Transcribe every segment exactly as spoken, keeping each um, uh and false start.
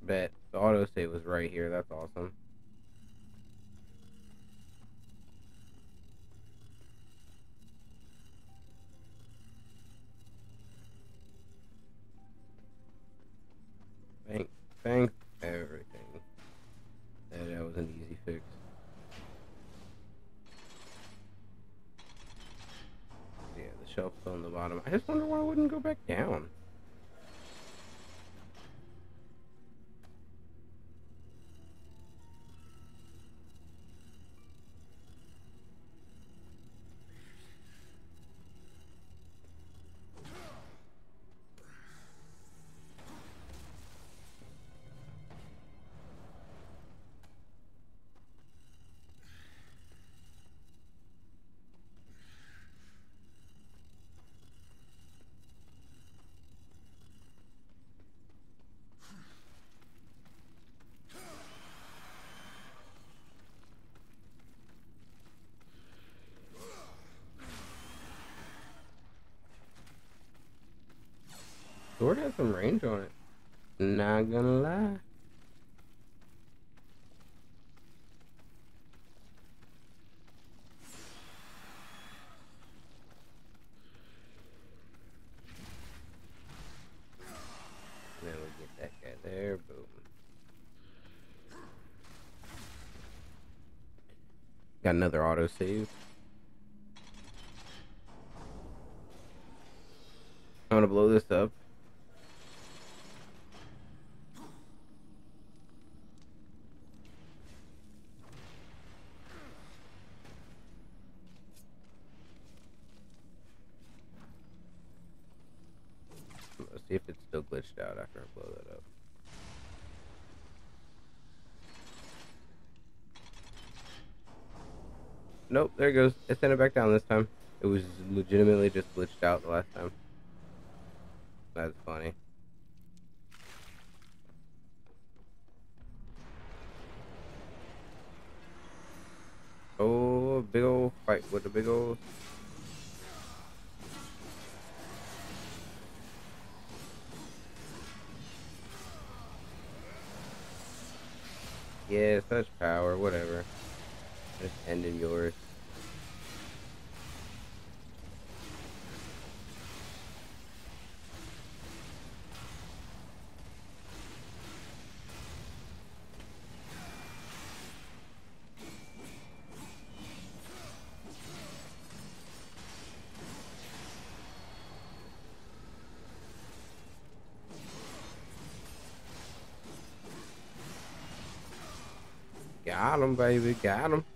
Bet. The autosave was right here. That's awesome. Thank, thank everything. Yeah, that was an easy fix. Yeah, the shelf's on the bottom. I just wonder why it wouldn't go back down. Sword has some range on it. Not gonna lie. Then we get that guy there. Boom. Got another autosave. I'm gonna blow this up. Let's see if it's still glitched out after I blow that up. Nope, there it goes. It sent it back down this time. It was legitimately just glitched out the last time. That's funny. Oh, big old fight with the big old. Yeah, such power, whatever. Just ending yours. Got him, baby, got him.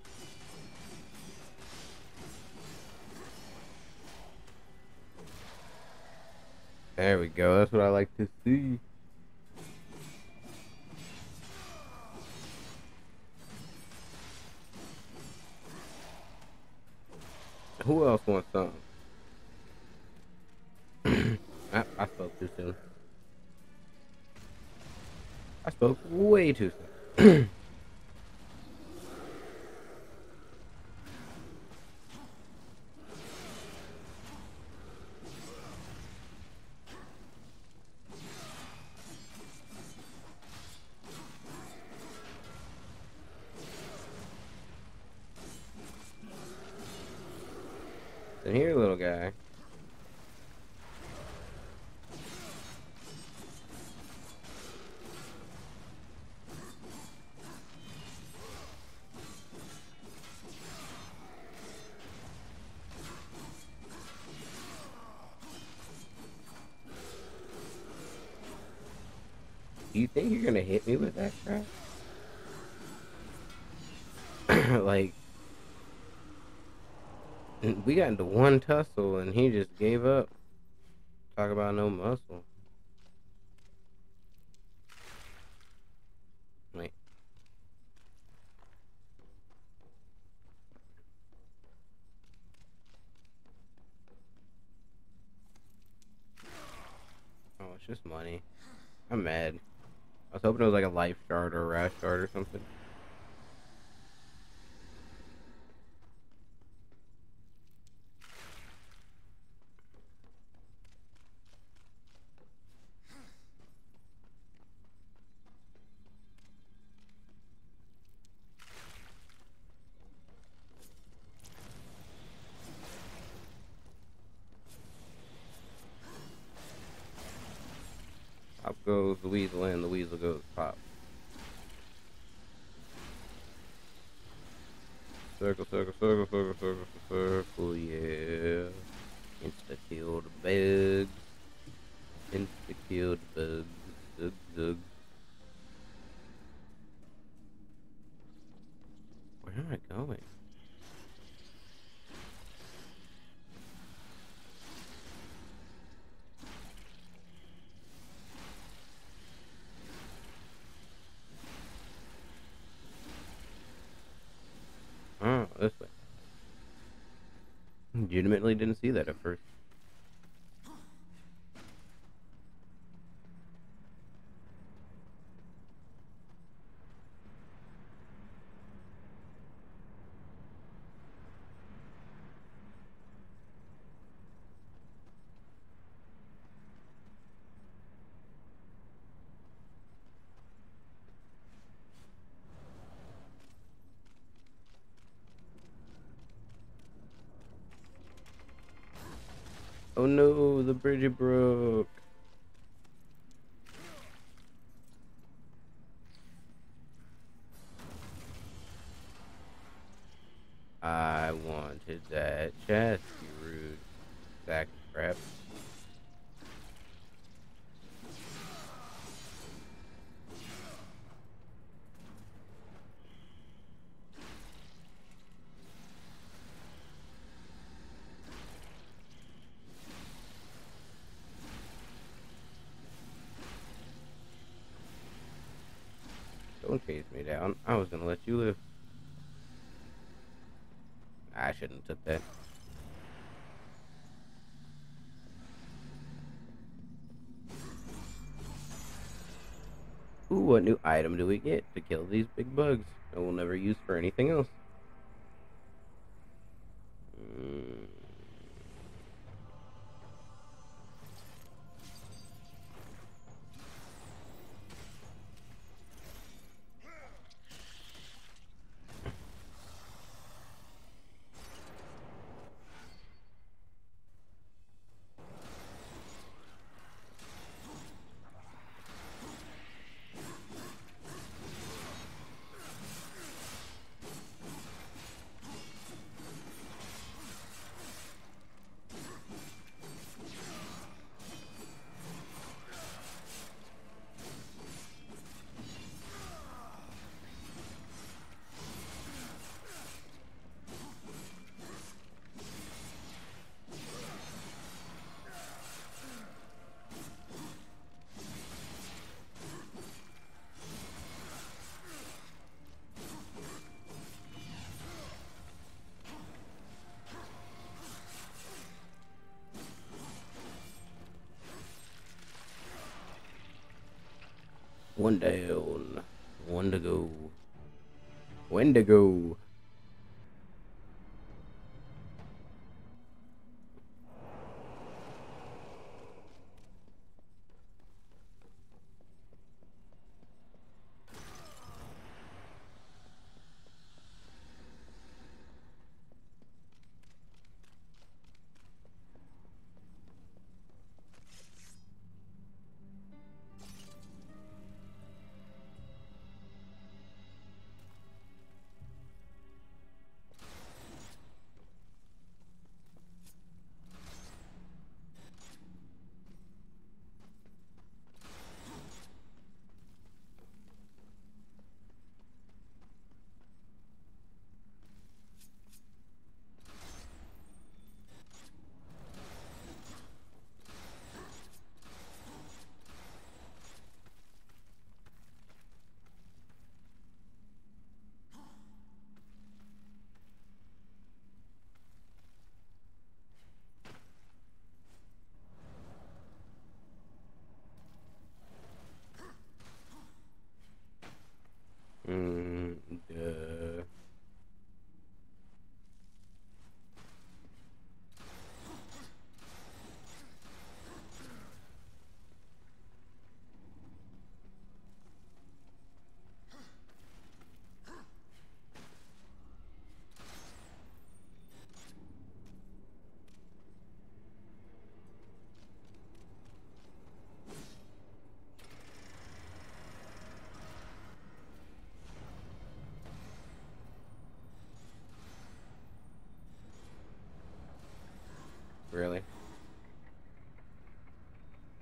There we go. That's what I like to see. Who else wants some? I, I spoke too soon. I spoke way too soon. And here, little guy. Do you think you're gonna hit me with that crap? Like, we got into one tussle and he just gave up. Talk about no muscle. Wait. Oh, it's just money. I'm mad. I was hoping it was like a life shard or a rash shard or something. Pop goes the weasel and the weasel goes pop. Circle, circle, circle, circle, circle, circle, yeah. Insta kill the bugs. Insta kill the bugs. Zug, zug. Where am I going? Oh, this way. Legitimately didn't see that at first. Oh no, the bridge broke. I wanted that chest, you rude sack of crap. Don't chase me down. I was gonna let you live. I shouldn't have took that. Ooh, what new item do we get to kill these big bugs that we'll never use for anything else? Mm. One down. One to go. When to go.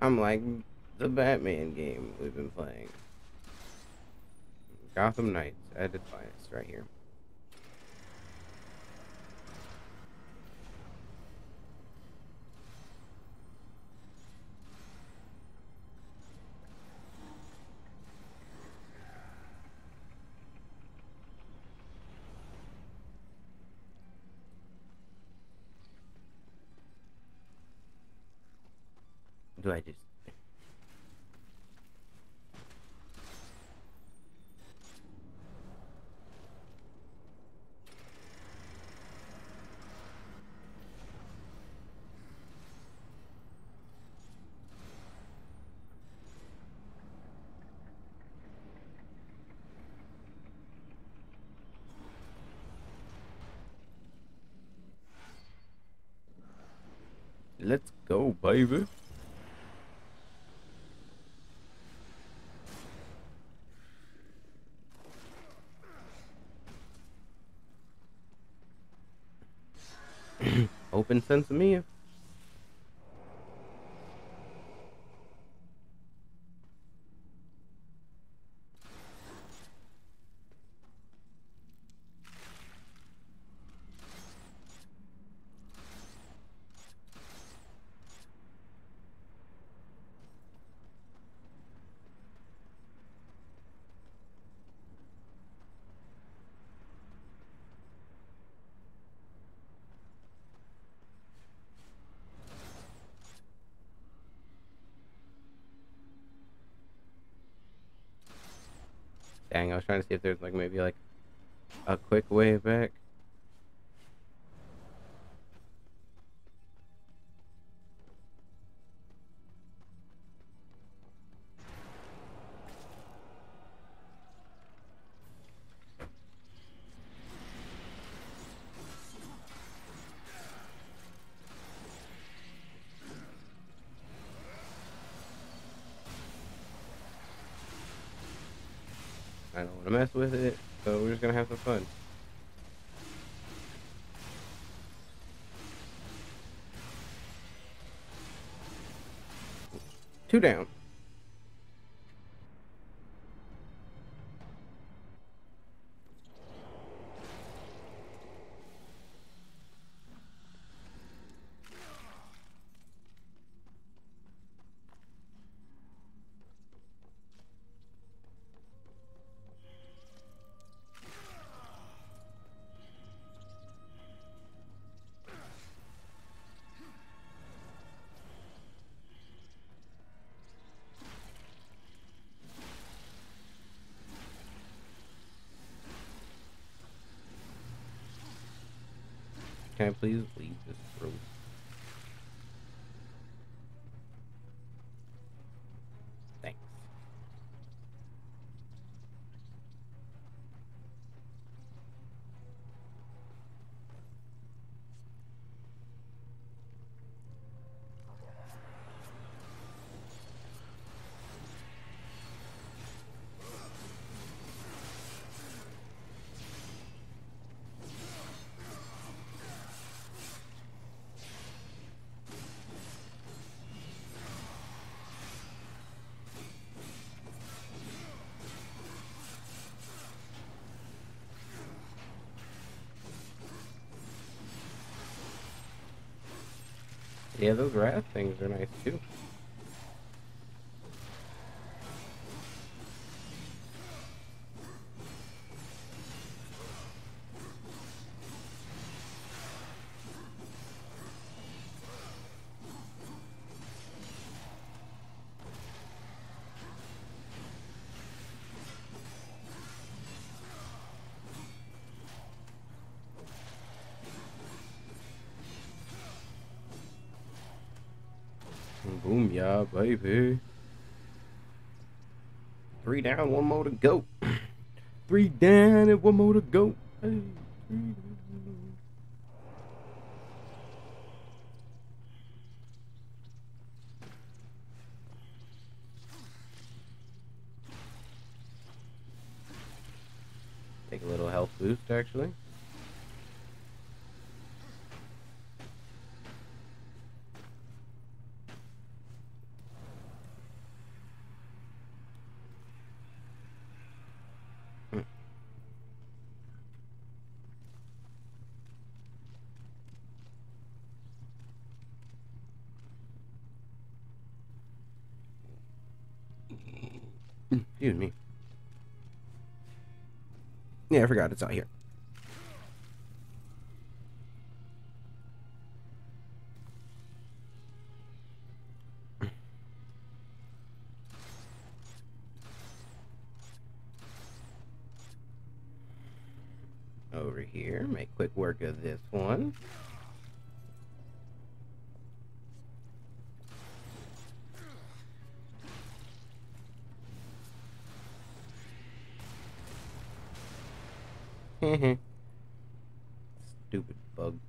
I'm like the Batman game we've been playing. Gotham Knights at its finest right here. Do I just... Let's go, baby. Open sesame. Dang, I was trying to see if there's like maybe like a quick way back. I don't want to mess with it, so we're just gonna have some fun. Two down. Can I please leave this room? Thanks. Yeah, those wrath things are nice too. Boom, yeah, baby. Three down, one more to go. Three down and one more to go. Hey, three down. Take a little health boost, actually. Excuse me. Yeah, I forgot it's out here. Over here, make quick work of this one. Stupid bug.